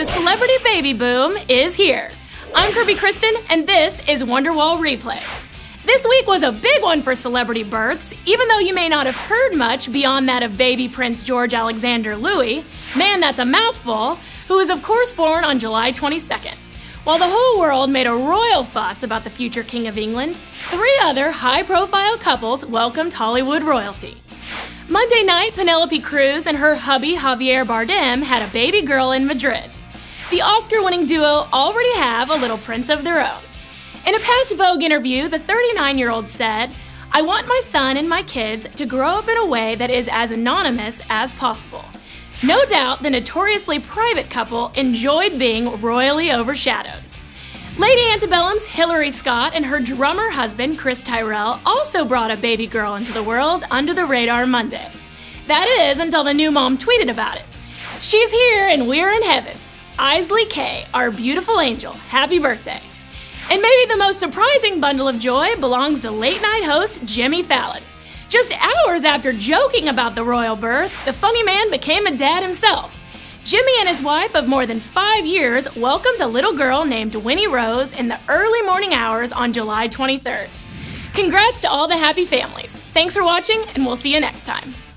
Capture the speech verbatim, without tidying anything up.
The celebrity baby boom is here. I'm Kirby Kristen, and this is Wonderwall Replay. This week was a big one for celebrity births, even though you may not have heard much beyond that of baby Prince George Alexander Louis, man that's a mouthful, who was of course born on July twenty-second. While the whole world made a royal fuss about the future King of England, three other high-profile couples welcomed Hollywood royalty. Monday night, Penelope Cruz and her hubby Javier Bardem had a baby girl in Madrid. The Oscar-winning duo already have a little prince of their own. In a past Vogue interview, the thirty-nine-year-old said, "I want my son and my kids to grow up in a way that is as anonymous as possible." No doubt the notoriously private couple enjoyed being royally overshadowed. Lady Antebellum's Hillary Scott and her drummer husband Chris Tyrell also brought a baby girl into the world under the radar Monday. That is, until the new mom tweeted about it. "She's here and we're in heaven. Isley K, our beautiful angel, happy birthday." And maybe the most surprising bundle of joy belongs to late-night host Jimmy Fallon. Just hours after joking about the royal birth, the funny man became a dad himself. Jimmy and his wife of more than five years welcomed a little girl named Winnie Rose in the early morning hours on July twenty-third. Congrats to all the happy families. Thanks for watching, and we'll see you next time.